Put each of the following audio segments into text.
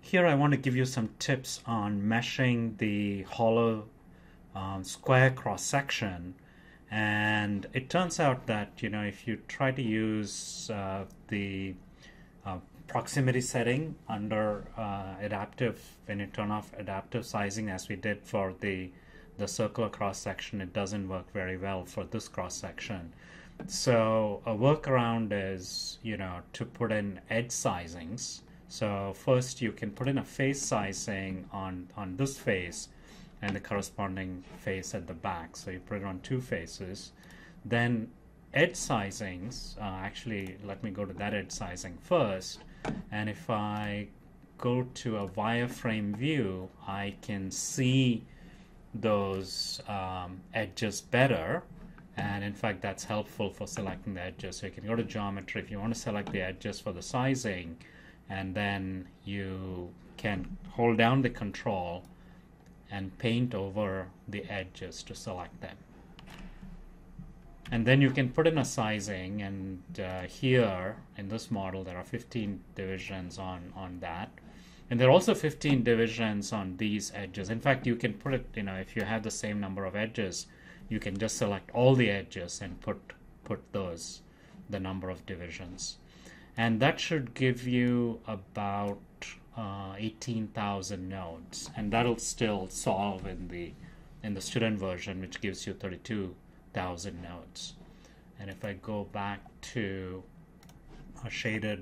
Here I want to give you some tips on meshing the hollow square cross-section. And it turns out that, if you try to use the proximity setting under when you turn off adaptive sizing, as we did for the circular cross-section, it doesn't work very well for this cross-section. So a workaround is, to put in edge sizings. So first you can put in a face sizing on this face and the corresponding face at the back. So you put it on two faces. Then edge sizings, actually let me go to that edge sizing first. And if I go to a wireframe view, I can see those edges better. And in fact, that's helpful for selecting the edges. So you can go to geometry if you want to select the edges for the sizing, and then you can hold down the control and paint over the edges to select them. And then you can put in a sizing, and here in this model there are 15 divisions on that. And there are also 15 divisions on these edges. In fact, you can put it, if you have the same number of edges, you can just select all the edges and put the number of divisions. And that should give you about 18,000 nodes. And that'll still solve in the student version, which gives you 32,000 nodes. And if I go back to a shaded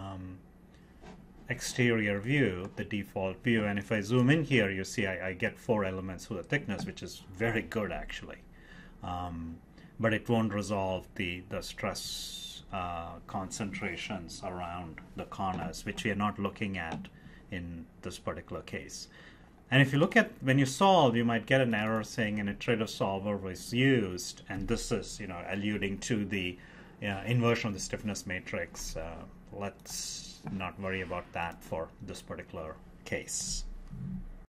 exterior view, the default view, and if I zoom in here, you see I get 4 elements with a thickness, which is very good actually. But it won't resolve the stress concentrations around the corners, which we are not looking at in this particular case. And if you look at, when you solve, you might get an error saying an iterative solver was used, and this is alluding to the inversion of the stiffness matrix. Let's not worry about that for this particular case.